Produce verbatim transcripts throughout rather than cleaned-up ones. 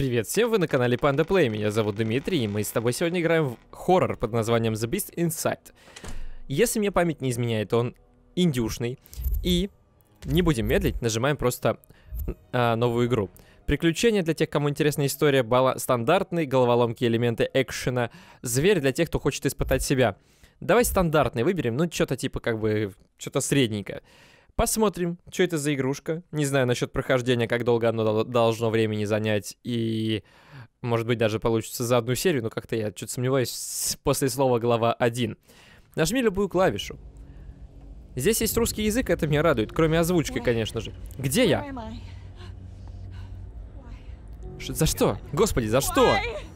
Привет всем, вы на канале Panda Play, меня зовут Дмитрий, и мы с тобой сегодня играем в хоррор под названием The Beast Inside. Если мне память не изменяет, он индюшный, и не будем медлить, нажимаем просто а, новую игру. Приключения для тех, кому интересна история, бала стандартный, головоломки, элементы экшена, зверь для тех, кто хочет испытать себя. Давай стандартный выберем, ну что-то типа как бы, что-то средненькое. Посмотрим, что это за игрушка. Не знаю насчет прохождения, как долго оно должно времени занять. И, может быть, даже получится за одну серию. Но как-то я что-то сомневаюсь после слова глава один. Нажми любую клавишу. Здесь есть русский язык, это меня радует. Кроме озвучки, конечно же. Где я? Ш за что? Господи, за что?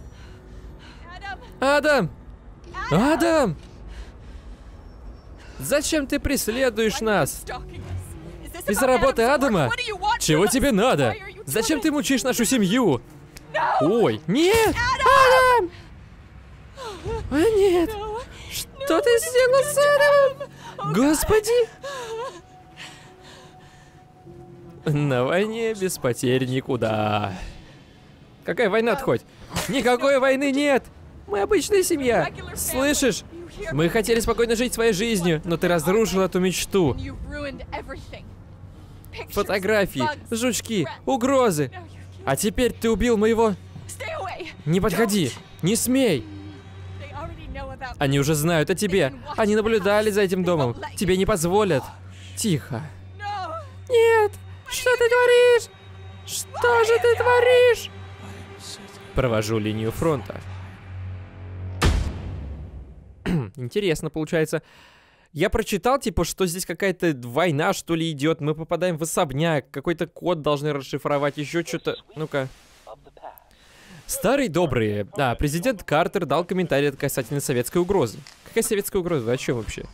Адам! Адам! Зачем ты преследуешь нас? Из-за работы Адама? Чего тебе надо? Зачем ты мучаешь нашу семью? Ой, нет! Адам! А нет! Что ты сделал с Адамом? Господи! На войне без потерь никуда. Какая война-то хоть? Никакой войны нет! Мы обычная семья. Слышишь? Мы хотели спокойно жить своей жизнью, но ты разрушил эту мечту. Фотографии, жучки, угрозы. А теперь ты убил моего... Не подходи, не смей. Они уже знают о тебе. Они наблюдали за этим домом. Тебе не позволят. Тихо. Нет, что ты творишь? Что же ты творишь? Провожу линию фронта. Интересно получается. Я прочитал, типа, что здесь какая-то война, что ли, идет. Мы попадаем в особняк. Какой-то код должны расшифровать. Еще что-то. Ну-ка. Старые добрые. Да, президент Картер дал комментарий касательно советской угрозы. Какая советская угроза? О чем вообще?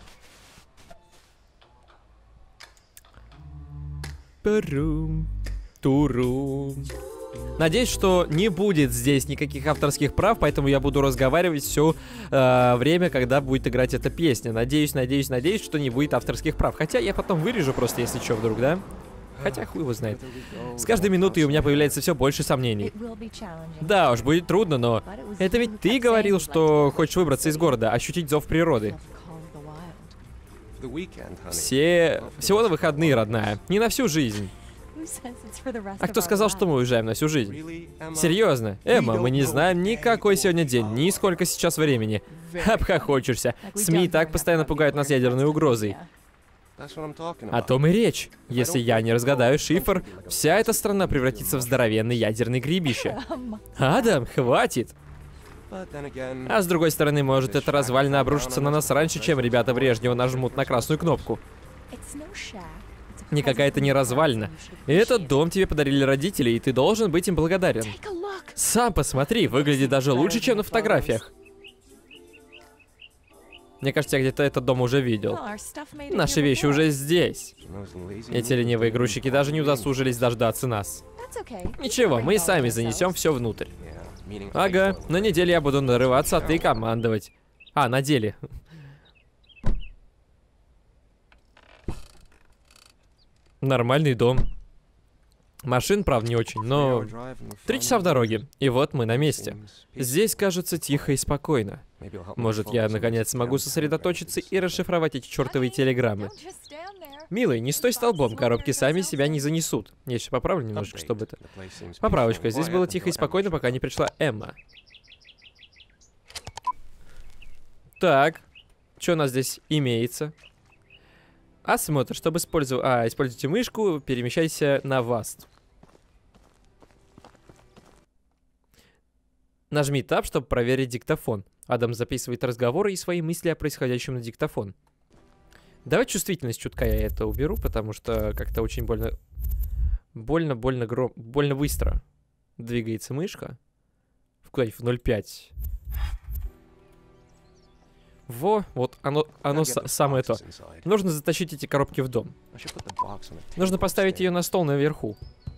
Парум. Турум. Надеюсь, что не будет здесь никаких авторских прав, поэтому я буду разговаривать все э, время, когда будет играть эта песня. Надеюсь, надеюсь, надеюсь, что не будет авторских прав. Хотя я потом вырежу просто, если что, вдруг, да? Хотя хуй его знает. С каждой минутой у меня появляется все больше сомнений. Да уж, будет трудно, но... Это ведь ты говорил, что хочешь выбраться из города, ощутить зов природы. Все... Всего на выходные, родная. Не на всю жизнь. А кто сказал, что мы уезжаем на всю жизнь? Серьезно? Эмма, мы не знаем никакой сегодня день, ни сколько сейчас времени. Обхохочешься. СМИ и так постоянно пугают нас ядерной угрозой. О том и речь. Если я не разгадаю шифр, вся эта страна превратится в здоровенный ядерный грибище. Адам, хватит! А с другой стороны, может, эта развалина обрушится на нас раньше, чем ребята Брежнева нажмут на красную кнопку. Никакая это не развалина. Этот дом тебе подарили родители, и ты должен быть им благодарен. Сам посмотри, выглядит даже лучше, чем на фотографиях. Мне кажется, я где-то этот дом уже видел. Наши вещи уже здесь. Эти ленивые грузчики даже не удосужились дождаться нас. Ничего, мы и сами занесем все внутрь. Ага, на неделе я буду нарываться, а ты командовать. А, на деле. Нормальный дом. Машин, правда, не очень, но... Три часа в дороге, и вот мы на месте. Здесь, кажется, тихо и спокойно. Может, я, наконец, смогу сосредоточиться и расшифровать эти чертовые телеграммы. Милый, не стой столбом, коробки сами себя не занесут. Я еще поправлю немножко, чтобы это... Поправочка, здесь было тихо и спокойно, пока не пришла Эмма. Так, что у нас здесь имеется? Осмотр, чтобы использовать... А, используйте мышку, перемещайся на Vast. Нажми Tab, чтобы проверить диктофон. Адам записывает разговоры и свои мысли о происходящем на диктофон. Давай чувствительность чутка я это уберу, потому что как-то очень больно... Больно, больно, гром... больно быстро двигается мышка. Куда-нибудь в ноль пять. Во, вот оно, оно самое то. Нужно затащить эти коробки в дом. Нужно поставить ее на стол наверху.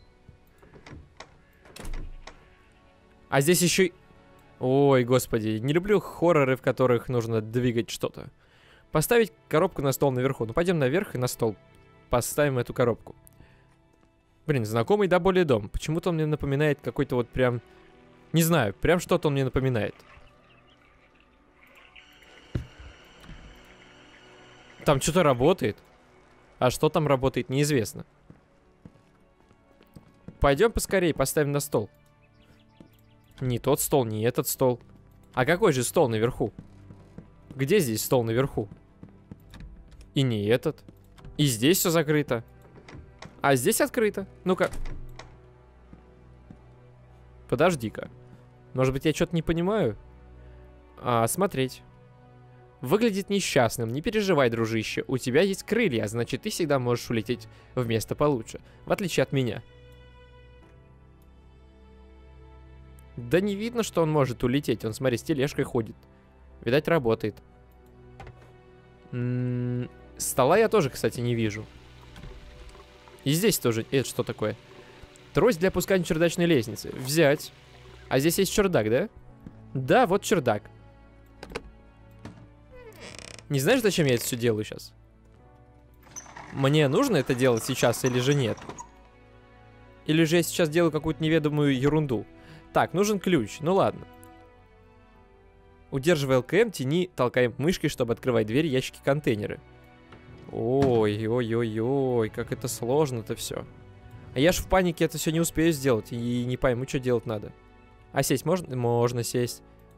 А здесь еще... Ой, господи, не люблю хорроры, в которых нужно двигать что-то. Поставить коробку на стол наверху. Ну, пойдем наверх и на стол поставим эту коробку. Блин, знакомый до боли дом. Почему-то он мне напоминает какой-то вот прям Не знаю, прям что-то он мне напоминает. Там что-то работает. А что там работает, неизвестно. Пойдем поскорее, поставим на стол. Не тот стол, не этот стол. А какой же стол наверху? Где здесь стол наверху? И не этот. И здесь все закрыто. А здесь открыто. Ну-ка. Подожди-ка. Может быть, я что-то не понимаю? А, смотреть. Выглядит несчастным. Не переживай, дружище. У тебя есть крылья, значит, ты всегда можешь улететь в место получше. В отличие от меня. Да не видно, что он может улететь. Он, смотри, с тележкой ходит. Видать, работает. М-м- стола я тоже, кстати, не вижу. И здесь тоже... Это что такое? Трость для опускания чердачной лестницы. Взять. А здесь есть чердак, да? Да, вот чердак. Не знаешь, зачем я это все делаю сейчас? Мне нужно это делать сейчас или же нет? Или же я сейчас делаю какую-то неведомую ерунду? Так, нужен ключ. Ну ладно. Удерживай ЛКМ, тяни, толкаем мышкой, чтобы открывать двери, ящики, контейнеры. Ой-ой-ой-ой, как это сложно-то все. А я ж в панике это все не успею сделать и не пойму, что делать надо. А сесть можно? Можно сесть.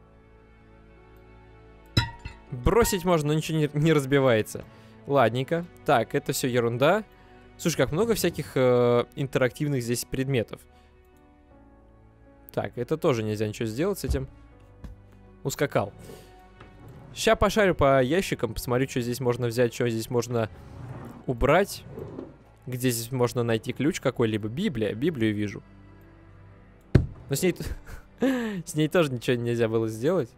Бросить можно, но ничего не, не разбивается. Ладненько. Так, это все ерунда. Слушай, как много всяких э, интерактивных здесь предметов. Так, это тоже нельзя ничего сделать с этим. Ускакал. Сейчас пошарю по ящикам, посмотрю, что здесь можно взять, что здесь можно убрать. Где здесь можно найти ключ какой-либо. Библия. Библию вижу. Но с ней... с ней тоже ничего нельзя было сделать.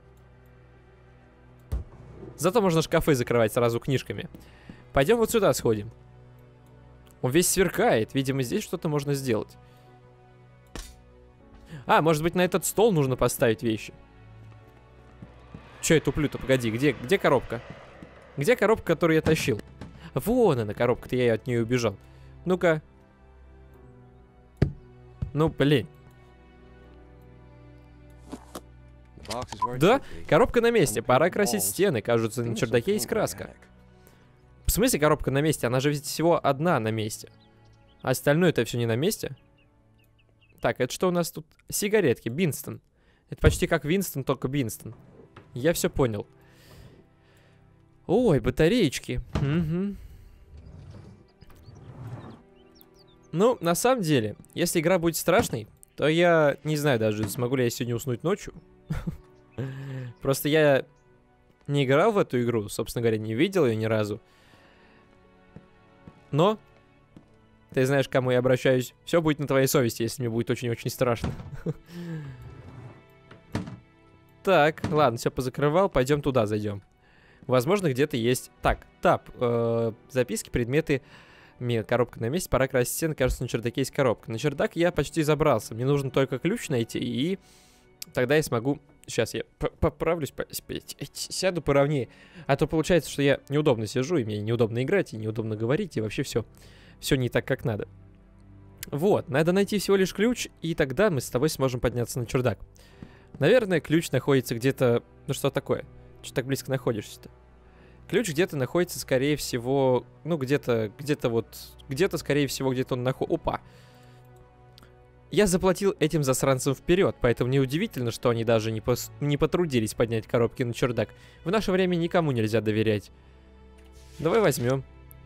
Зато можно шкафы закрывать сразу книжками. Пойдем вот сюда сходим. Он весь сверкает. Видимо, здесь что-то можно сделать. А, может быть, на этот стол нужно поставить вещи. Че я туплю-то? Погоди, где, где коробка? Где коробка, которую я тащил? Вон она, коробка-то, я от нее убежал. Ну-ка. Ну, блин. Да, коробка на месте. Пора красить стены. Кажется, на чердаке есть краска. В смысле коробка на месте? Она же ведь всего одна на месте. А остальное-то все не на месте? Так, это что у нас тут? Сигаретки, Бинстон. Это почти как Винстон, только Бинстон. Я все понял. Ой, батареечки. Угу. Ну, на самом деле, если игра будет страшной, то я не знаю даже, смогу ли я сегодня уснуть ночью. Просто я не играл в эту игру, собственно говоря, не видел ее ни разу. Но, ты знаешь, к кому я обращаюсь. Все будет на твоей совести, если мне будет очень-очень страшно. Так, ладно, все позакрывал, пойдем туда зайдем. Возможно, где-то есть... Так, тап, э, записки, предметы... Коробка на месте, пора красить стены, кажется, на чердаке есть коробка. На чердак я почти забрался, мне нужно только ключ найти, и тогда я смогу... Сейчас я поправлюсь, сяду поровнее. А то получается, что я неудобно сижу, и мне неудобно играть, и неудобно говорить, и вообще все, все не так, как надо. Вот, надо найти всего лишь ключ, и тогда мы с тобой сможем подняться на чердак. Наверное, ключ находится где-то... Ну что такое? Что так близко находишься-то? Ключ где-то находится, скорее всего... Ну, где-то... Где-то вот... Где-то, скорее всего, где-то он находится... Опа! Я заплатил этим засранцам вперед, поэтому неудивительно, что они даже не, пос... не потрудились поднять коробки на чердак. В наше время никому нельзя доверять. Давай возьмем.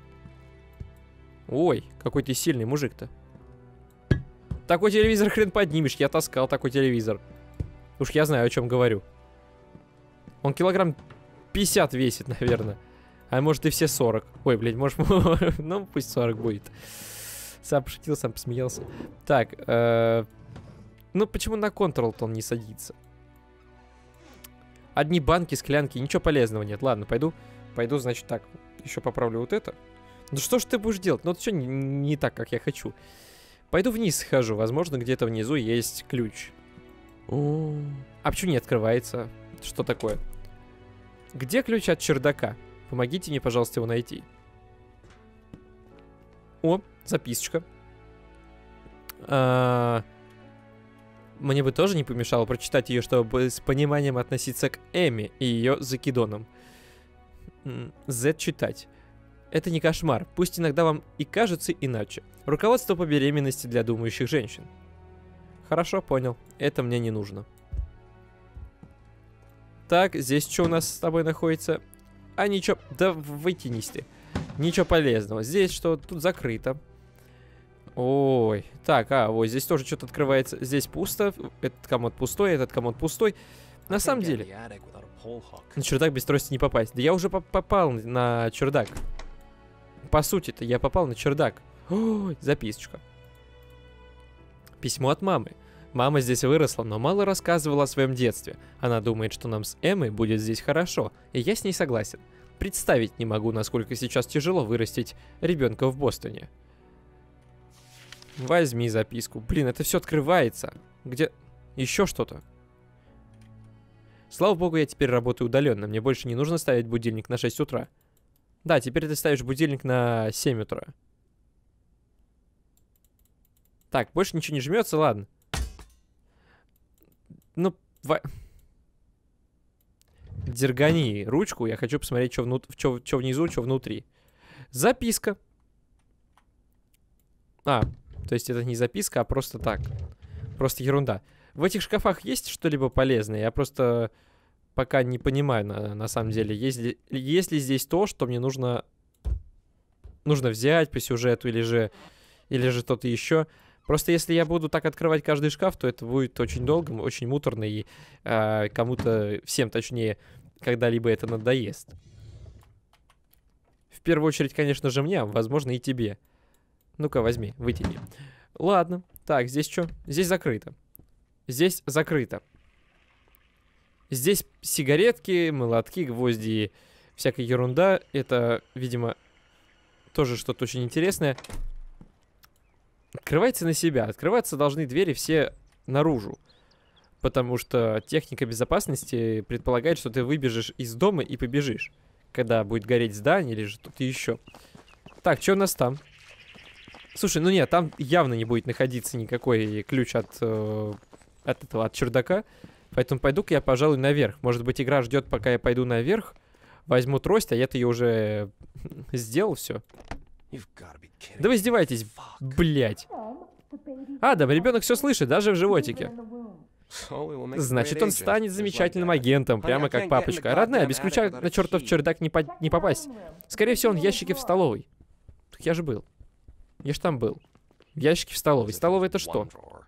Ой, какой ты сильный мужик-то. Такой телевизор хрен поднимешь, я таскал такой телевизор. Уж я знаю, о чем говорю. Он килограмм пятьдесят весит, наверное. А может и все сорок. Ой, блядь, может... Ну, пусть сорок будет. Сам пошутил, сам посмеялся. Так, э... ну почему на Ctrl-то он не садится? Одни банки, склянки, ничего полезного нет. Ладно, пойду, пойду, значит, так. Еще поправлю вот это. Ну что ж ты будешь делать? Ну это все не, не так, как я хочу. Пойду вниз схожу. Возможно, где-то внизу есть ключ. О, а почему не открывается? Что такое? Где ключ от чердака? Помогите мне, пожалуйста, его найти. О, записочка. А... Мне бы тоже не помешало прочитать ее, чтобы с пониманием относиться к Эми и ее закидонам. Z читать. Это не кошмар, пусть иногда вам и кажется иначе. Руководство по беременности для думающих женщин. Хорошо, понял. Это мне не нужно. Так, здесь что у нас с тобой находится? А ничего, да вытянись ты. Ничего полезного. Здесь что? Тут закрыто. Ой, так, а, вот здесь тоже что-то открывается. Здесь пусто, этот комод пустой, этот комод пустой. На самом деле, на чердак без трости не попасть. Да я уже поп попал на чердак. По сути-то, я попал на чердак. Ой, записочка. Письмо от мамы. Мама здесь выросла, но мало рассказывала о своем детстве. Она думает, что нам с Эммой будет здесь хорошо, и я с ней согласен. Представить не могу, насколько сейчас тяжело вырастить ребенка в Бостоне. Возьми записку. Блин, это все открывается. Где? Еще что-то. Слава богу, я теперь работаю удаленно. Мне больше не нужно ставить будильник на шесть утра. Да, теперь ты ставишь будильник на семь утра. Так, больше ничего не жмется, ладно. Ну, в... Дергани ручку. Я хочу посмотреть, что, внут... что, что внизу, что внутри. Записка. А, то есть это не записка, а просто так. Просто ерунда. В этих шкафах есть что-либо полезное? Я просто пока не понимаю, на, на самом деле. Есть ли, есть ли здесь то, что мне нужно... Нужно взять по сюжету, или же... Или же что-то еще. Просто если я буду так открывать каждый шкаф, то это будет очень долго, очень муторно, и э, кому-то, всем точнее, когда-либо это надоест. В первую очередь, конечно же, мне, а возможно и тебе. Ну-ка, возьми, вытяни. Ладно. Так, здесь что? Здесь закрыто. Здесь закрыто. Здесь сигаретки, молотки, гвозди, всякая ерунда. Это, видимо, тоже что-то очень интересное. Открывается на себя. Открываться должны двери все наружу. Потому что техника безопасности предполагает, что ты выбежишь из дома и побежишь, когда будет гореть здание или что-то еще. Так, что у нас там? Слушай, ну нет, там явно не будет находиться никакой ключ от, э, от этого, от чердака. Поэтому пойду-ка я, пожалуй, наверх. Может быть, игра ждет, пока я пойду наверх. Возьму трость, а я-то ее уже сделал все. Да вы издеваетесь, блять. А, да, ребенок все слышит, даже в животике. Значит, он станет замечательным агентом, прямо как папочка. Родная, без ключа на чертов чердак не, по не попасть. Скорее всего, он в ящике в столовой. Так я же был. Я ж там был. В ящике в столовой. Столовая это что?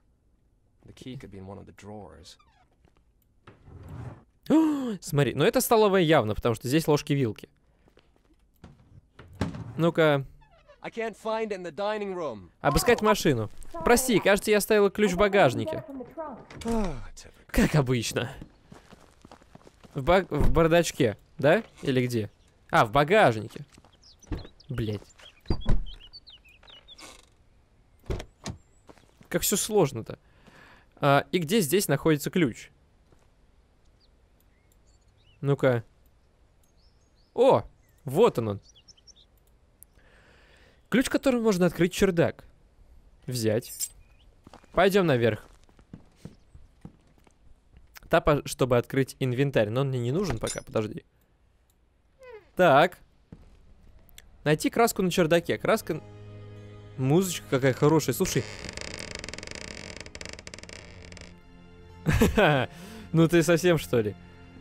Смотри, ну это столовая явно, потому что здесь ложки-вилки. Ну-ка. Обыскать машину. Прости, кажется, я оставила ключ в багажнике. Как обычно. В, баг... в бардачке, да? Или где? А, в багажнике. Блять. Как все сложно-то. А, и где здесь находится ключ? Ну-ка. О, вот он он. Ключ, которым можно открыть чердак. Взять. Пойдем наверх. Тапа, чтобы открыть инвентарь. Но он мне не нужен пока, подожди. Так. Найти краску на чердаке. Краска... Музычка какая хорошая. Слушай. Ну ты совсем, что ли?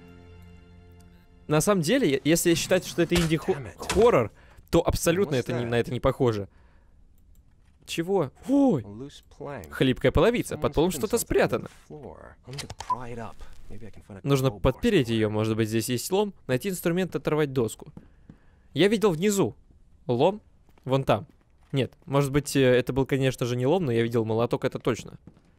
На самом деле, если считать, что это инди-хоррор, то абсолютно это не, на это не похоже. Чего? Ой! Хлипкая половица. Под полом что-то спрятано. Нужно подпереть ее. Может быть, здесь есть лом. Найти инструмент, оторвать доску. Я видел внизу. Лом? Вон там. Нет, может быть, это был, конечно же, не лом, но я видел молоток, это точно.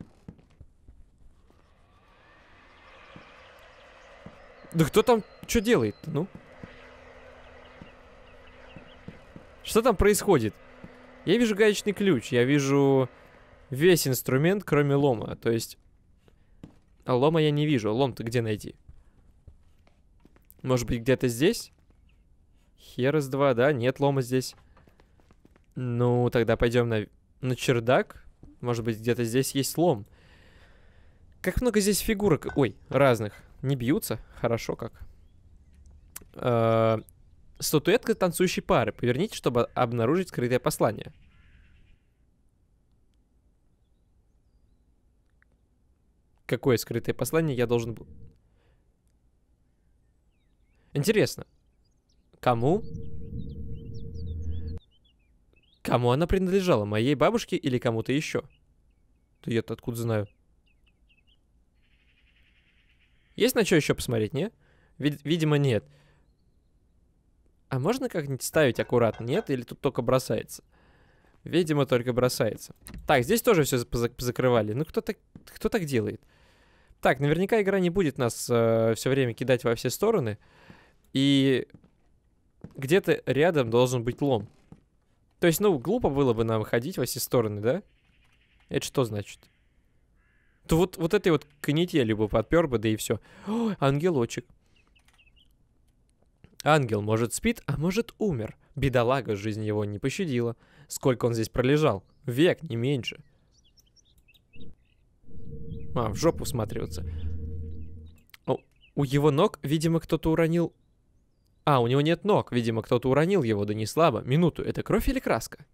Да кто там что делает? Ну? Что там происходит? Я вижу гаечный ключ, я вижу весь инструмент, кроме лома. То есть... А лома я не вижу. Лом-то где найти? Может быть, где-то здесь? Херес два, да? Нет лома здесь. Ну, тогда пойдем на... на чердак. Может быть, где-то здесь есть лом. Как много здесь фигурок. Ой, разных. Не бьются? Хорошо как. Э, статуэтка танцующей пары. Поверните, чтобы обнаружить скрытое послание. Какое скрытое послание я должен был... Интересно. Кому? Кому она принадлежала? Моей бабушке или кому-то еще? То я-то откуда знаю? Есть на что еще посмотреть, не? Вид видимо, нет. А можно как-нибудь ставить аккуратно, нет? Или тут только бросается? Видимо, только бросается. Так, здесь тоже все позакрывали. Ну, кто так, кто так делает? Так, наверняка игра не будет нас э, все время кидать во все стороны. И где-то рядом должен быть лом. То есть, ну, глупо было бы нам ходить во все стороны, да? Это что значит? То вот, вот этой вот канители бы подпер бы, да и все. О, ангелочек. Ангел, может, спит, а может, умер. Бедолага, жизнь его не пощадила. Сколько он здесь пролежал? Век, не меньше. А, в жопу всматриваться. О, у его ног, видимо, кто-то уронил... А, у него нет ног. Видимо, кто-то уронил его, да не слабо. Минуту, это кровь или краска?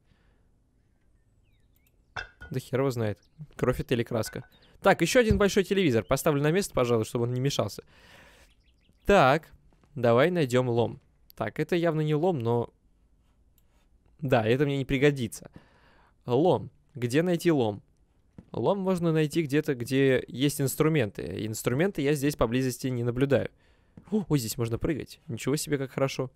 Да хер его знает. Кровь это или краска. Так, еще один большой телевизор. Поставлю на место, пожалуй, чтобы он не мешался. Так, давай найдем лом. Так, это явно не лом, но... Да, это мне не пригодится. Лом. Где найти лом? Лом можно найти где-то, где есть инструменты. Инструменты я здесь поблизости не наблюдаю. О, ой, здесь можно прыгать. Ничего себе, как хорошо.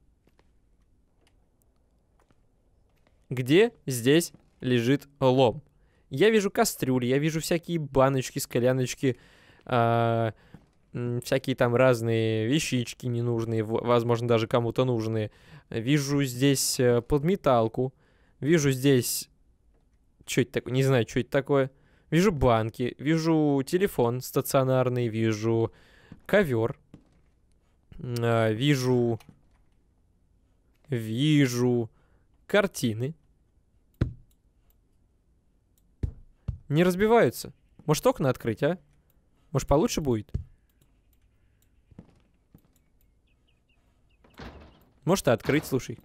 Где здесь лежит лом? Я вижу кастрюли, я вижу всякие баночки, скляночки, а, всякие там разные вещички ненужные, возможно, даже кому-то нужные. Вижу здесь подметалку. Вижу здесь... Что это такое? Не знаю, что это такое. Вижу банки, вижу телефон стационарный, вижу ковер. Uh, вижу, вижу картины. Не разбиваются. Может, окна открыть, а? Может, получше будет? Может, и открыть, слушай.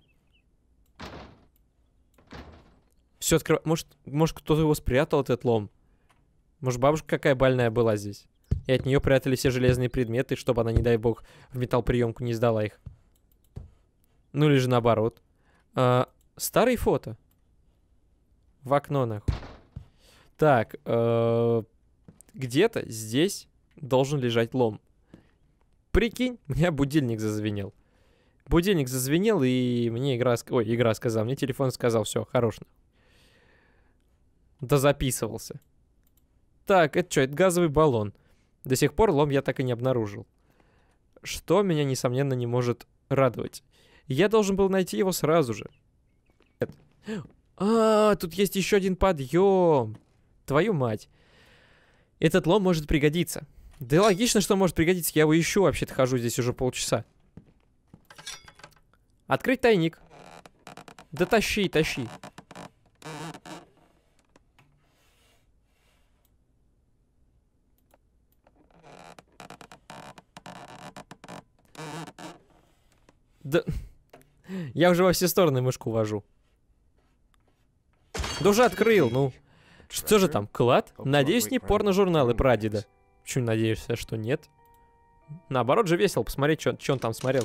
Все открывает. Может, может кто-то его спрятал, этот лом? Может, бабушка какая больная была здесь? И от нее прятали все железные предметы, чтобы она, не дай бог, в металлоприемку не сдала их. Ну или же наоборот. А, старые фото. В окно, нахуй. Так, э, где-то здесь должен лежать лом. Прикинь, у меня будильник зазвенел. Будильник зазвенел, и мне игра... Ой, игра сказала, мне телефон сказал, все, хорош. Да записывался. Так, это что, это газовый баллон. До сих пор лом я так и не обнаружил. Что меня, несомненно, не может радовать. Я должен был найти его сразу же. А, тут есть еще один подъем. Твою мать. Этот лом может пригодиться. Да логично, что может пригодиться. Я его ищу, вообще-то хожу здесь уже полчаса. Открыть тайник. Да тащи, тащи. Да... Я уже во все стороны мышку вожу. Да уже открыл, ну. Что же там, клад? Надеюсь, не порно-журналы прадеда. Почему надеешься, что нет? Наоборот же весело посмотреть, что он там смотрел.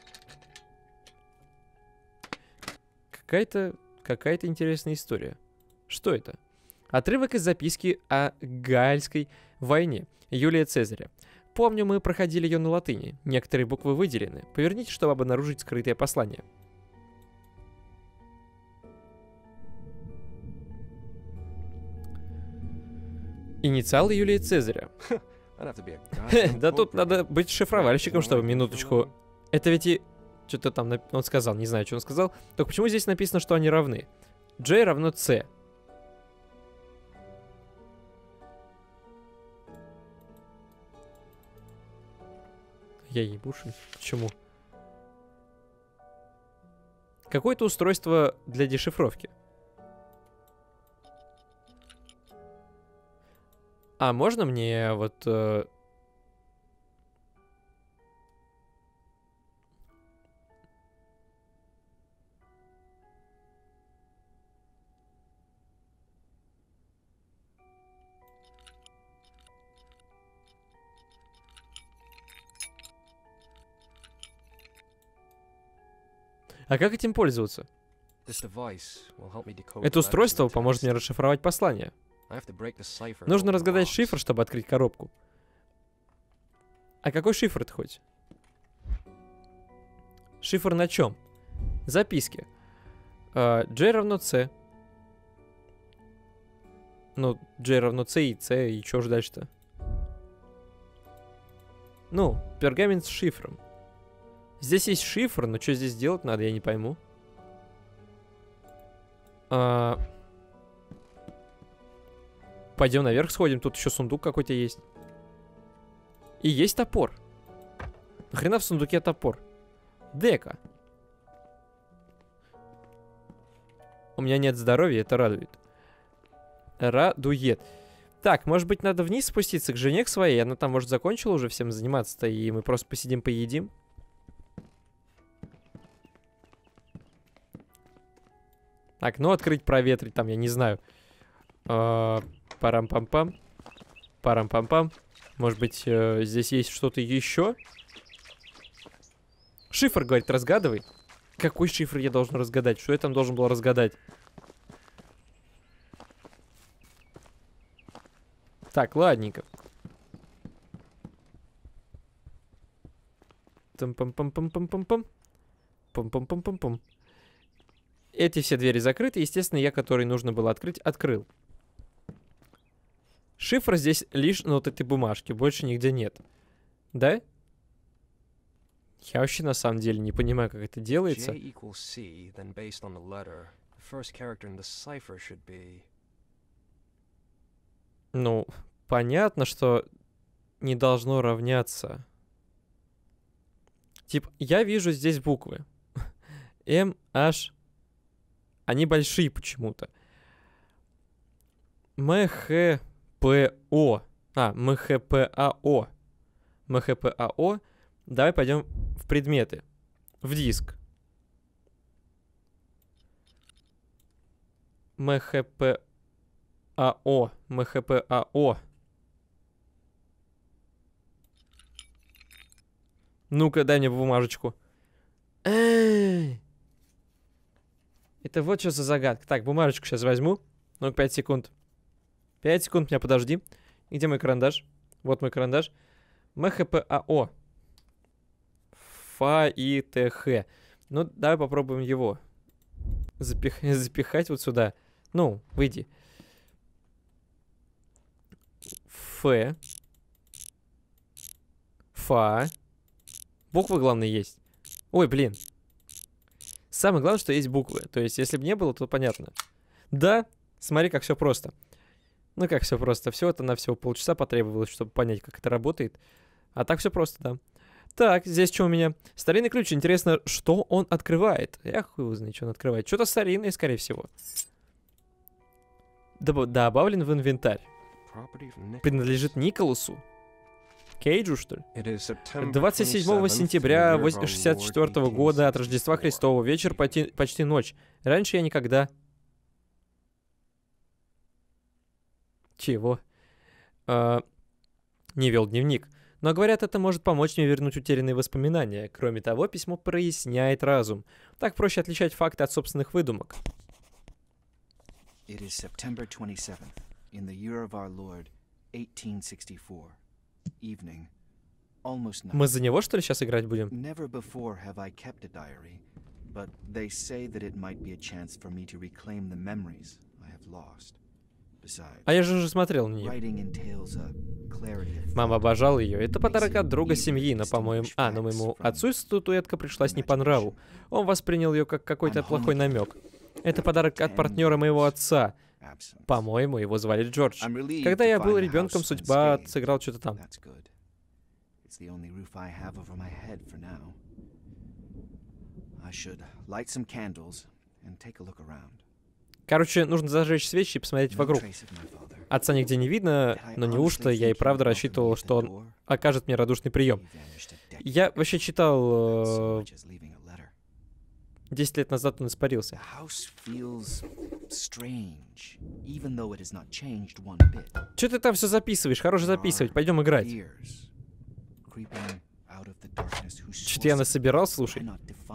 Какая-то... Какая-то интересная история. Что это? Отрывок из записки о Гальской войне Юлия Цезаря. Помню, мы проходили ее на латыни. Некоторые буквы выделены. Поверните, чтобы обнаружить скрытое послание. Инициалы Юлия Цезаря. Да тут надо быть шифровальщиком, чтобы минуточку. Это ведь и... Что-то там он сказал, не знаю, что он сказал. Только почему здесь написано, что они равны? J равно C. Я ебуши. Почему? Какое-то устройство для дешифровки. А можно мне вот... Э... А как этим пользоваться? Это устройство поможет мне расшифровать послание. Нужно разгадать шифр, чтобы открыть коробку. А какой шифр это хоть? Шифр на чем? Записки. Uh, J равно C. Ну, J равно C и C, и что же дальше-то? Ну, пергамент с шифром. Здесь есть шифр, но что здесь делать надо, я не пойму. А... Пойдем наверх сходим, тут еще сундук какой-то есть. И есть топор. Нахрена в сундуке топор? Дека. У меня нет здоровья, это радует. Радует. Так, может быть, надо вниз спуститься к жене к своей? Она там, может, закончила уже всем заниматься-то, и мы просто посидим, поедим. Окно открыть, проветрить, там, я не знаю. А, парам-пам-пам. Парам-пам-пам. Может быть, э, здесь есть что-то еще? Шифр, говорит, разгадывай. Какой шифр я должен разгадать? Что я там должен был разгадать? Так, ладненько. Там-пам-пам-пам-пам-пам-пам. Пам-пам-пам-пам-пам. Эти все двери закрыты. Естественно, я, который нужно было открыть, открыл. Шифр здесь лишь на вот этой бумажке. Больше нигде нет. Да? Я вообще на самом деле не понимаю, как это делается. Ну, понятно, что не должно равняться. Типа, я вижу здесь буквы. М, H. Они большие почему-то. М, Х, П, О. А, М, Х, П, А, О. М, Х, П, А, О. Давай пойдем в предметы. В диск. М, Х, П, А, О. М, Х, П, А, О. Ну-ка, дай мне бумажечку. Эй! Это вот что за загадка. Так, бумажечку сейчас возьму. Ну, пять секунд. пять секунд меня подожди. Где мой карандаш? Вот мой карандаш. М, Х, П, А, О. Фа, И, Т, Х. Ну, давай попробуем его запих... запихать вот сюда. Ну, выйди. Ф. Фа. Буквы, главное, есть. Ой, блин. Самое главное, что есть буквы. То есть, если бы не было, то понятно. Да, смотри, как все просто. Ну, как все просто. Все это на всего полчаса потребовалось, чтобы понять, как это работает. А так все просто, да. Так, здесь что у меня? Старинный ключ. Интересно, что он открывает? Я хуй его знает, что он открывает. Что-то старинное, скорее всего. Доб- добавлен в инвентарь. Принадлежит Николасу. Кейджу, что ли? двадцать седьмого сентября шестьдесят четвёртого года от Рождества Христова. Вечер, почти, почти ночь. Раньше я никогда... Чего? А, не вел дневник. Но, говорят, это может помочь мне вернуть утерянные воспоминания. Кроме того, письмо проясняет разум. Так проще отличать факты от собственных выдумок. It is September twenty-seventh, in the year of our Lord, eighteen sixty-four. Evening, almost night. Мы за него, что ли, сейчас играть будем? Never before have I kept a diary, but they say that it might be a chance for me to reclaim the memories I have lost. Besides, а я же уже смотрел на нее. writing entails a clarity of Мама thought. обожала ее. Это подарок от друга семьи, но, по-моему... А, но моему отцу статуэтка пришлась не по нраву. Он воспринял ее как какой-то плохой намек. Это подарок от партнера моего отца. По-моему, его звали Джордж. Когда я был ребенком, судьба сыграл что-то там. Короче, нужно зажечь свечи и посмотреть вокруг. Отца нигде не видно, но неужто я и правда рассчитывал, что он окажет мне радушный прием. Я вообще читал... Десять лет назад он испарился. Че ты там все записываешь? Хорош записывать, пойдем играть. Что-то я насобирал, слушай.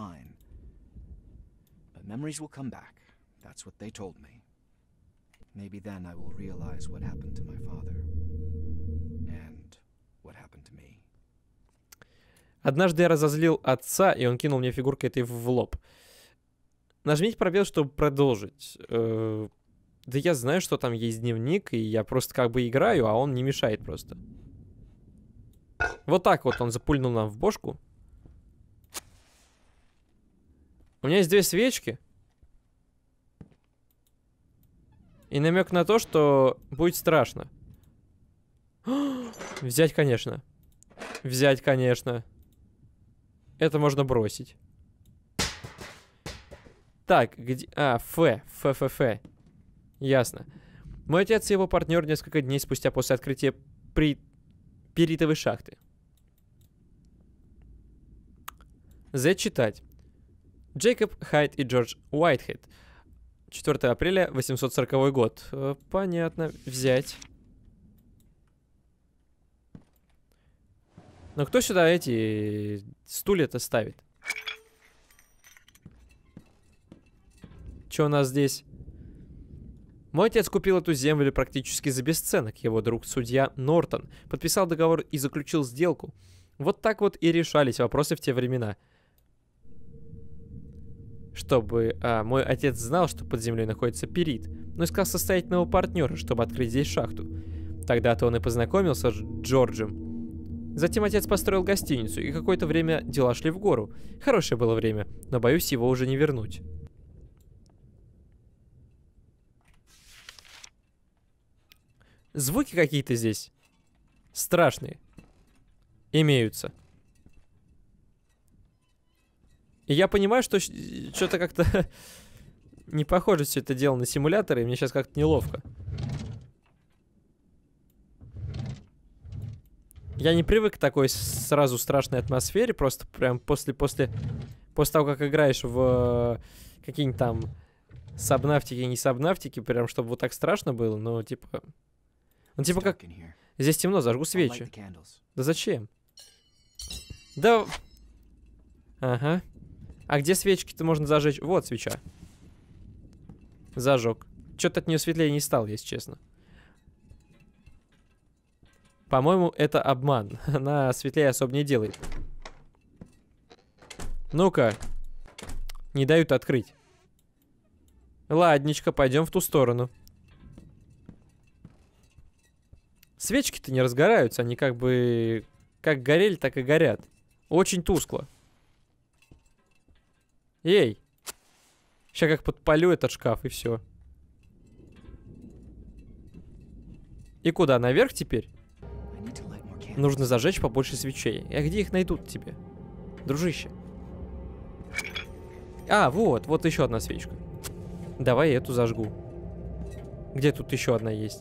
Maybe then I will realize what happened to my father and what happened to me. Однажды я разозлил отца, и он кинул мне фигуркой этой в лоб. Нажмите пробел, чтобы продолжить. Э-э- да я знаю, что там есть дневник, и я просто как бы играю, а он не мешает просто. Вот так вот он запульнул нам в бошку. У меня есть две свечки. И намек на то, что будет страшно. Взять, конечно. Взять, конечно. Это можно бросить. Так, где... А, Ф. Ф, Ф, Ф. Ясно. Мой отец и его партнер несколько дней спустя после открытия при... перитовой шахты. З читать. Джейкоб Хайд и Джордж Уайтхед. четвёртого апреля восемьсот сороковой год. Э, понятно. Взять. Но кто сюда эти стулья-то ставит? Что у нас здесь? Мой отец купил эту землю практически за бесценок. Его друг, судья Нортон, подписал договор и заключил сделку. Вот так вот и решались вопросы в те времена. Чтобы а, мой отец знал, что под землей находится перит, но искал состоятельного партнера, чтобы открыть здесь шахту. Тогда-то он и познакомился с Джорджем. Затем отец построил гостиницу, и какое-то время дела шли в гору. Хорошее было время, но, боюсь, его уже не вернуть. Звуки какие-то здесь страшные имеются. И я понимаю, что что-то как-то не похоже все это дело на симуляторы, и мне сейчас как-то неловко. Я не привык к такой сразу страшной атмосфере, просто прям после, после, после того, как играешь в э, какие-нибудь там сабнавтики, не сабнавтики, прям чтобы вот так страшно было, но типа... Ну типа как... Здесь темно, зажгу свечи. Да зачем? Да... Ага. А где свечки-то можно зажечь? Вот свеча. Зажег. Что-то от нее светлее не стало, если честно. По-моему, это обман. Она светлее особо не делает. Ну-ка. Не дают открыть. Ладничко, пойдем в ту сторону. Свечки-то не разгораются. Они как бы... Как горели, так и горят. Очень тускло. Эй! Сейчас как подпалю этот шкаф, и все. И куда? Наверх теперь? Нужно зажечь побольше свечей. А где их найдут тебе? Дружище. А, вот, вот еще одна свечка. Давай я эту зажгу. Где тут еще одна есть?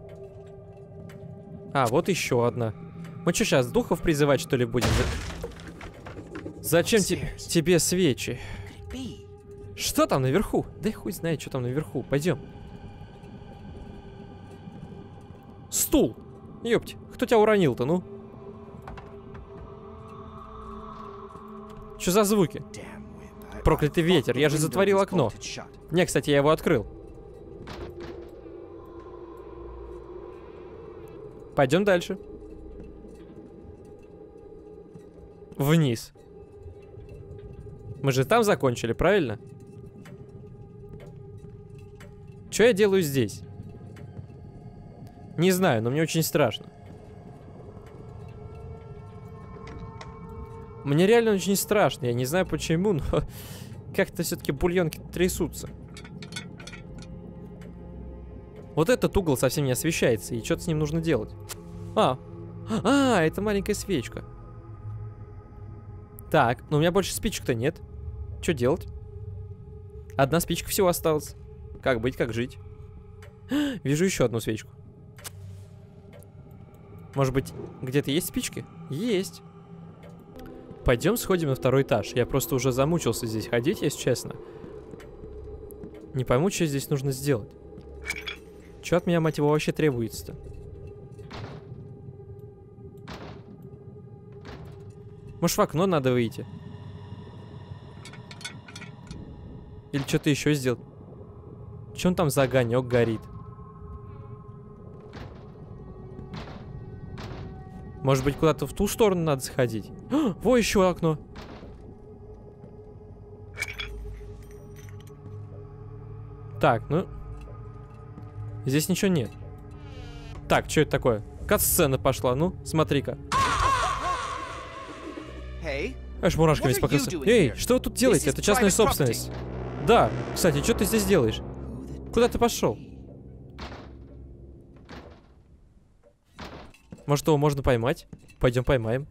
А, вот еще одна. Мы что, сейчас духов призывать, что ли, будем? Зачем те тебе свечи? Что там наверху? Да и хуй знает, что там наверху. Пойдем. Стул! Ёпть, кто тебя уронил-то, ну? Что за звуки? Проклятый ветер, я же затворил окно. Не, кстати, я его открыл. Пойдем дальше. Вниз. Мы же там закончили, правильно? Что я делаю здесь? Не знаю, но мне очень страшно. Мне реально очень страшно. Я не знаю почему, но как-то все-таки бульонки трясутся. Вот этот угол совсем не освещается, и что-то с ним нужно делать. А, а, это маленькая свечка. Так, но у меня больше спичек-то нет. Что делать? Одна спичка всего осталась. Как быть, как жить? Вижу еще одну свечку. Может быть, где-то есть спички? Есть. Пойдем сходим на второй этаж. Я просто уже замучился здесь ходить, если честно. Не пойму, что здесь нужно сделать. Что от меня, мать его, вообще требуется-то? Может, в окно надо выйти? Или что-то еще сделать? Че он там за огонек горит? Может быть, куда-то в ту сторону надо сходить? А, во, еще окно. Так, ну... Здесь ничего нет. Так, что это такое? Кат-сцена пошла, ну, смотри-ка. Аж мурашка весь покрылся. Эй, что вы тут делаете? Это частная собственность. Да, кстати, что ты здесь делаешь? Куда ты пошел? Может, его можно поймать? Пойдем поймаем.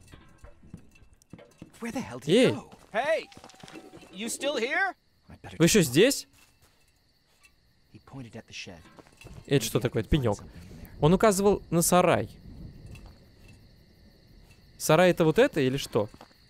Эй! Вы еще здесь? Это что такое? Это пенек. Он указывал на сарай. Сарай это вот это или что?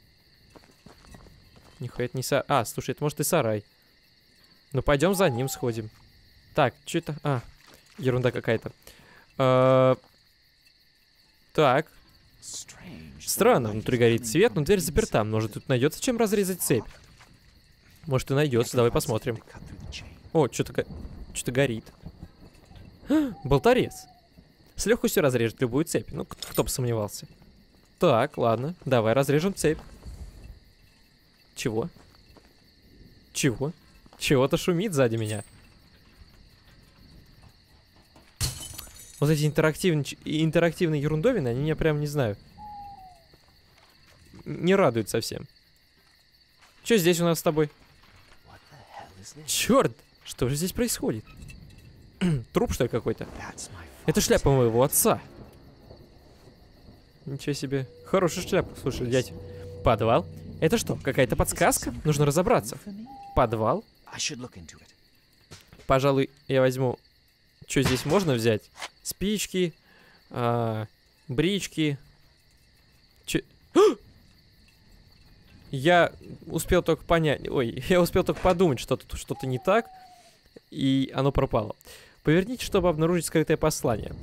Нихуя это не сарай. А, слушай, это может и сарай. Ну пойдем за ним сходим. Так, что это? А, ерунда какая-то. А... Так. Странно, внутри горит свет, но дверь заперта. Может, тут найдется чем разрезать цепь? Может, и найдется. Давай посмотрим. О, что-то что-то горит. Болторез. С легкостью разрежет любую цепь. Ну, кто бы сомневался. Так, ладно. Давай разрежем цепь. Чего? Чего? Чего-то шумит сзади меня. Вот эти интерактивные, интерактивные ерундовины, они меня прям, не знаю, не радуют совсем. Что здесь у нас с тобой? Черт! Что же здесь происходит? Труп, что ли, какой-то? Это шляпа моего отца. Ничего себе. Хорошая шляпа. Слушай, дядь. Подвал? Это что, какая-то подсказка? Нужно разобраться. Подвал? Пожалуй, я возьму... Что здесь можно взять? Спички, а, брички. Че... Я успел только понять... Ой, я успел только подумать, что тут что-то не так. И оно пропало. Поверните, чтобы обнаружить скрытое послание.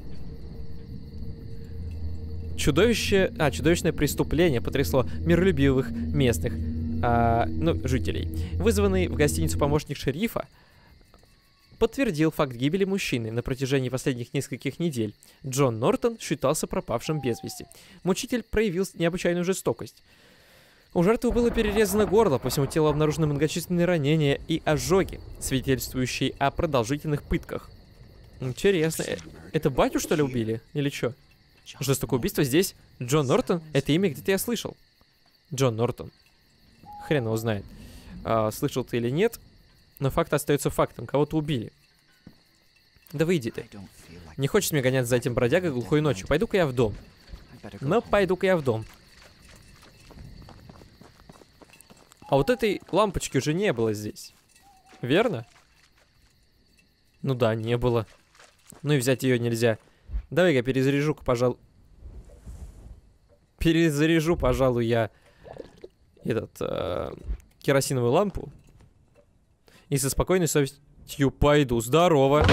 Чудовище... А, чудовищное преступление потрясло миролюбивых местных, а, ну, жителей. Вызванный в гостиницу помощник шерифа подтвердил факт гибели мужчины. На протяжении последних нескольких недель Джон Нортон считался пропавшим без вести. Мучитель проявил необычайную жестокость. У жертвы было перерезано горло, по всему телу обнаружены многочисленные ранения и ожоги, свидетельствующие о продолжительных пытках. Интересно, это батю, что ли, убили? Или что? Жестокое убийство здесь. Джон Нортон? Это имя где-то я слышал. Джон Нортон. Хрен его знает, а, слышал ты или нет. Но факт остается фактом. Кого-то убили. Да выйди ты. Не хочешь мне гоняться за этим бродягой глухой ночью? Пойду-ка я в дом. Но пойду-ка я в дом. А вот этой лампочки уже не было здесь. Верно? Ну да, не было. Ну и взять ее нельзя. Давай-ка перезаряжу-ка, пожалуй. Перезаряжу, пожалуй, я этот э, керосиновую лампу. И со спокойной совестью пойду. Здорово.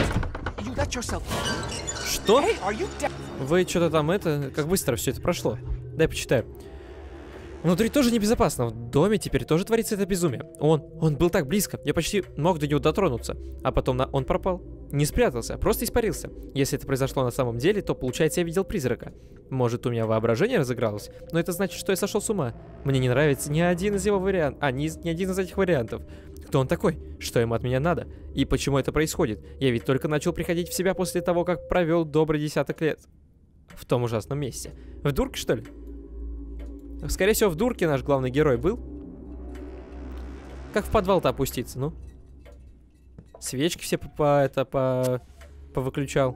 Что? Вы что-то там это... Как быстро все это прошло? Дай почитаю. Внутри тоже небезопасно. В доме теперь тоже творится это безумие. Он, он был так близко. Я почти мог до него дотронуться. А потом на... он пропал. Не спрятался, а просто испарился. Если это произошло на самом деле, то, получается, я видел призрака. Может, у меня воображение разыгралось, но это значит, что я сошел с ума. Мне не нравится ни один из его вариантов. А, ни, ни один из этих вариантов. Кто он такой? Что ему от меня надо? И почему это происходит? Я ведь только начал приходить в себя после того, как провел добрый десяток лет в том ужасном месте. В дурке, что ли? Скорее всего, в дурке наш главный герой был. Как в подвал-то опуститься, ну? Свечки все по, по это по повыключал.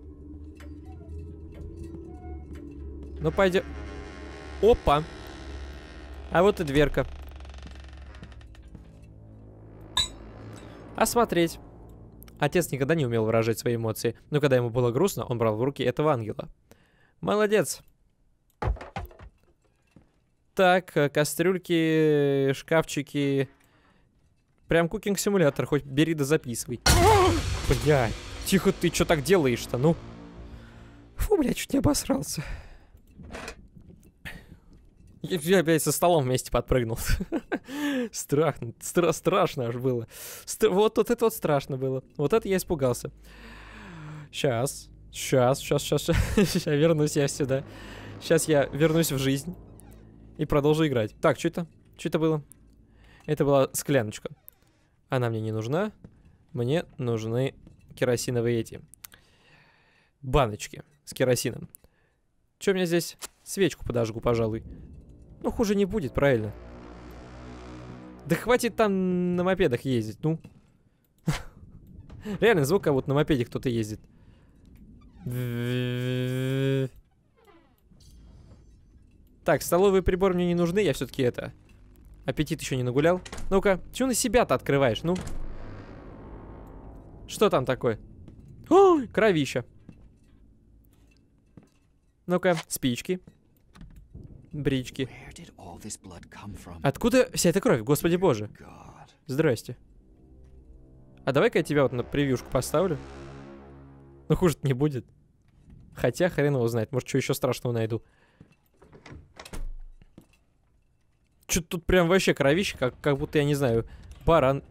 Ну пойдем. Опа. А вот и дверка. Осмотреть. Отец никогда не умел выражать свои эмоции, но когда ему было грустно, он брал в руки этого ангела. Молодец. Так, кастрюльки, шкафчики. Прям кукинг-симулятор, хоть бери да записывай. Бля, тихо, ты что так делаешь-то, ну? Фу, блядь, чуть не обосрался. Я, я опять со столом вместе подпрыгнул. Страшно, стра страшно аж было. Стр вот, вот это вот страшно было. Вот это я испугался. Сейчас, сейчас, сейчас, сейчас, сейчас вернусь я сюда. Сейчас я вернусь в жизнь и продолжу играть. Так, что это? Что это было? Это была скляночка. Она мне не нужна. Мне нужны керосиновые эти баночки с керосином. Что у меня здесь? Свечку подожгу, пожалуй. Ну, хуже не будет, правильно? Да хватит там на мопедах ездить, ну. Реально, звук, как будто на мопеде кто-то ездит. Так, столовые приборы мне не нужны, я все-таки это... Аппетит еще не нагулял. Ну-ка, чего на себя-то открываешь, ну? Что там такое? Ой, кровища. Ну-ка, спички. Брички. Откуда вся эта кровь, господи боже? Здрасте. А давай-ка я тебя вот на превьюшку поставлю. Ну, хуже-то не будет. Хотя, хрен его знает, может, что еще страшного найду. Что-то тут прям вообще кровище, как, как будто, я не знаю, баран.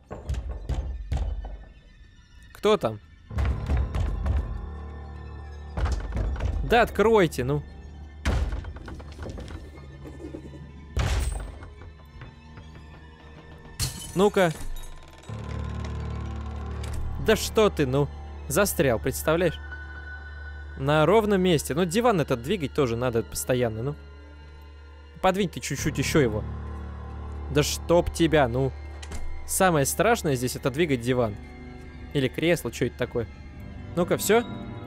Кто там? Да, откройте, ну. Ну-ка. Да что ты, ну. Застрял, представляешь? На ровном месте. Ну, диван этот двигать тоже надо постоянно, ну. Подвинь ты чуть-чуть еще его. Да чтоб тебя, ну. Самое страшное здесь это двигать диван. Или кресло, что это такое. Ну-ка, все.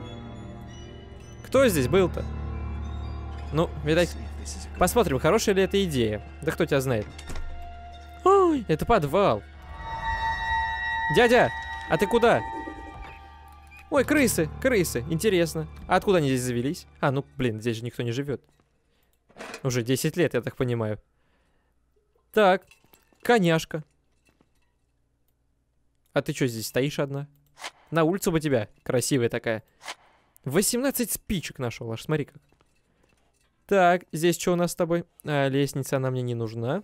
Кто здесь был-то? Ну, видать. Посмотрим, хорошая ли эта идея. Да кто тебя знает. Ой, это подвал. Дядя, а ты куда? Ой, крысы, крысы, интересно. А откуда они здесь завелись? А, ну, блин, здесь же никто не живет. Уже десять лет, я так понимаю. Так, коняшка. А ты что, здесь стоишь одна? На улицу бы тебя, красивая такая. восемнадцать спичек нашел, аж смотри как. Так, здесь что у нас с тобой? А, лестница, она мне не нужна.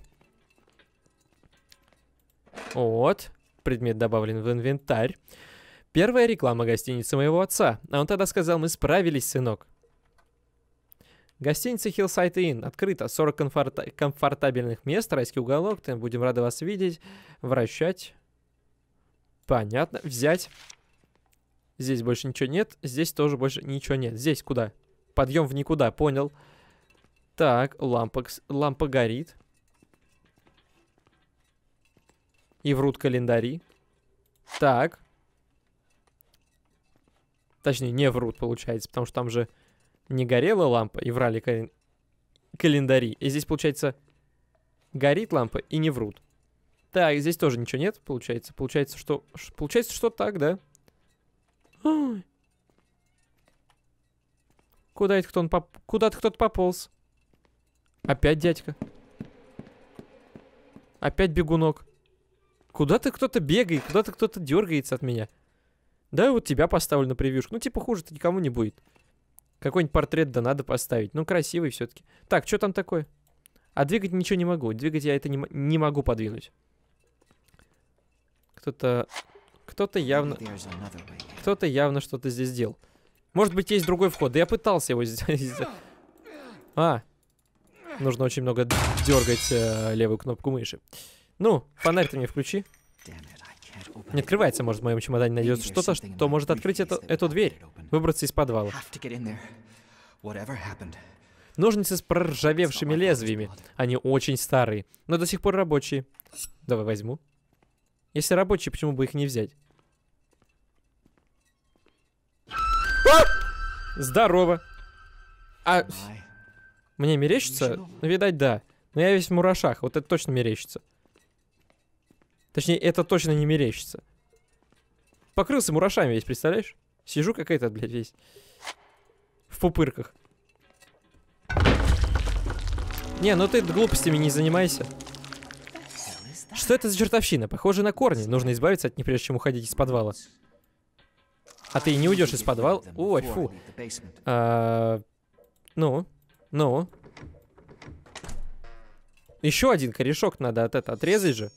Вот, предмет добавлен в инвентарь. Первая реклама гостиницы моего отца. А он тогда сказал, мы справились, сынок. Гостиница Hillside Inn открыта. сорок комфорта комфортабельных мест, райский уголок. Будем рады вас видеть. Вращать. Понятно. Взять. Здесь больше ничего нет. Здесь тоже больше ничего нет. Здесь куда? Подъем в никуда, понял. Так, лампа, лампа горит. И врут календари. Так. Точнее, не врут, получается, потому что там же не горела лампа и врали кален... календари. И здесь, получается, горит лампа и не врут. Так, здесь тоже ничего нет, получается. Получается, что... Получается, что так, да? Ой. Куда это кто-то поп... Куда-то кто-то пополз. Опять дядька. Опять бегунок. Куда-то кто-то бегает, куда-то кто-то дергается от меня. Да, вот тебя поставлю на превьюшку. Ну, типа, хуже-то никому не будет. Какой-нибудь портрет да надо поставить. Ну, красивый все-таки. Так, что там такое? А двигать ничего не могу. Двигать я это не, не могу подвинуть. Кто-то... Кто-то явно... Кто-то явно что-то здесь сделал. Может быть, есть другой вход. Да я пытался его здесь... А. Нужно очень много дергать э, левую кнопку мыши. Ну, фонарь ты мне включи. Не открывается, может, в моем чемодане найдется что-то, что может открыть эту, эту дверь. Выбраться из подвала. Ножницы с проржавевшими лезвиями. Они очень старые, но до сих пор рабочие. Давай возьму. Если рабочие, почему бы их не взять? А! Здорово. А... Мне мерещится? Видать, да. Но я весь в мурашах. Вот это точно мерещится. Точнее, это точно не мерещится. покрылся мурашами весь, представляешь? Сижу как этот, блядь, весь. В пупырках. Не, ну ты глупостями не занимайся. Что это за чертовщина? Похоже на корни. Нужно избавиться от них, прежде чем уходить из подвала. А ты не уйдешь из подвала? Ой, фу. А, ну, ну. Еще один корешок надо от этого отрезать же.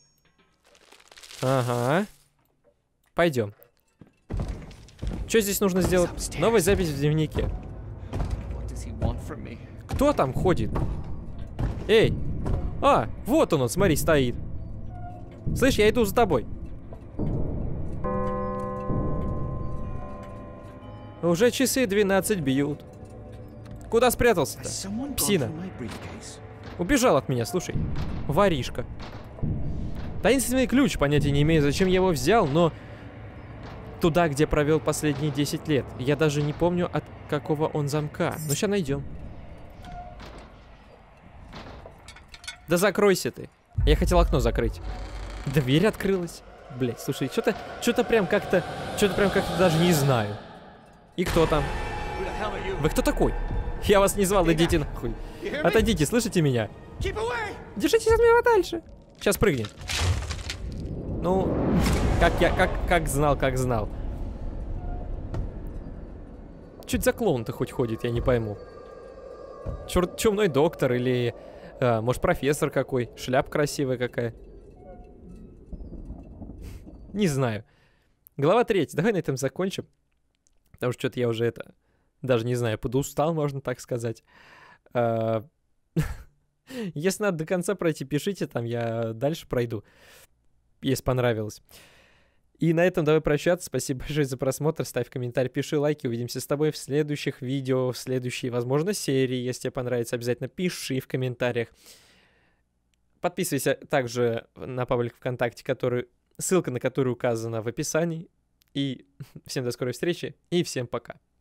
Ага. Пойдем. Что здесь нужно сделать? Новая запись в дневнике. Кто там ходит? Эй! А, вот он, смотри, стоит. Слышь, я иду за тобой. Уже часы двенадцать бьют. Куда спрятался-то? Псина. Убежал от меня, слушай. Воришка. Таинственный ключ, понятия не имею, зачем я его взял, но... Туда, где провел последние десять лет. Я даже не помню, от какого он замка. Ну, сейчас найдем. Да закройся ты. Я хотел окно закрыть. Дверь открылась. Блять, слушай, что-то что-то прям как-то... Что-то прям как-то даже не знаю. И кто там? Вы кто такой? Я вас не звал, идите нахуй. Отойдите, слышите меня? Держитесь от меня подальше. Сейчас прыгнет. Ну, как я, как, как знал, как знал. Чуть за клоун-то хоть ходит, я не пойму. Черт, чумной доктор или... А, может, профессор какой? Шляпа красивая какая. Не знаю. Глава третья. Давай на этом закончим. Потому что что-то я уже это... Даже не знаю, подустал, можно так сказать. А... Если надо до конца пройти, пишите, там я дальше пройду. Если понравилось. И на этом давай прощаться. Спасибо большое за просмотр. Ставь комментарий, пиши лайки. Увидимся с тобой в следующих видео, в следующей, возможно, серии. Если тебе понравится, обязательно пиши в комментариях. Подписывайся также на паблик ВКонтакте, который, ссылка на который указана в описании. И всем до скорой встречи. И всем пока.